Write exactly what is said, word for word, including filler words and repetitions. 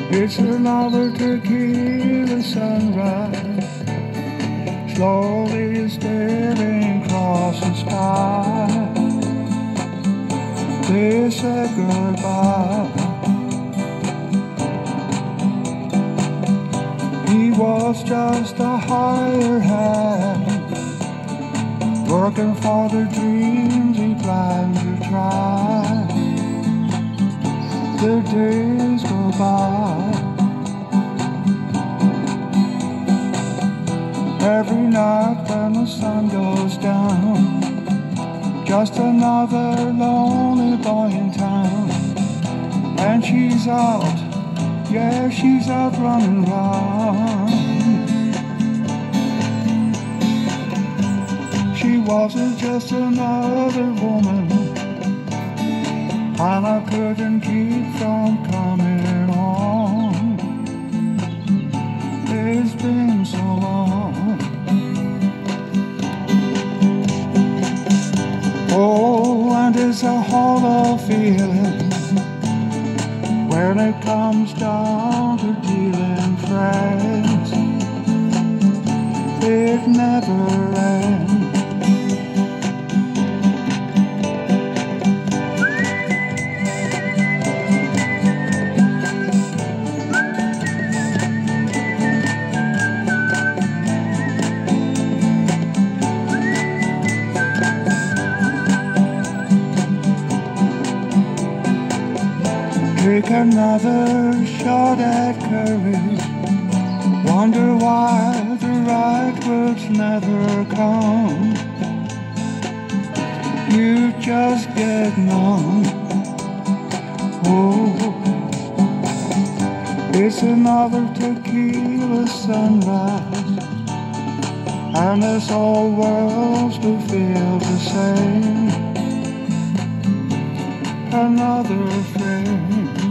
It's another tequila sunrise, slowly stealing across the sky. They said goodbye. He was just a hired hand, working for the dreams he planned to try. The days go by. Every night when the sun goes down, just another lonely boy in town. And she's out, yeah, she's out running round. She wasn't just another woman, and I couldn't keep from coming on. It's been so long. Oh, and it's a hollow feeling when it comes down to dealing friends. It never ends. Take another shot at courage. Wonder why the right words never come. You just get numb. Oh, it's another tequila sunrise, and this whole world still feels the same. Another friend.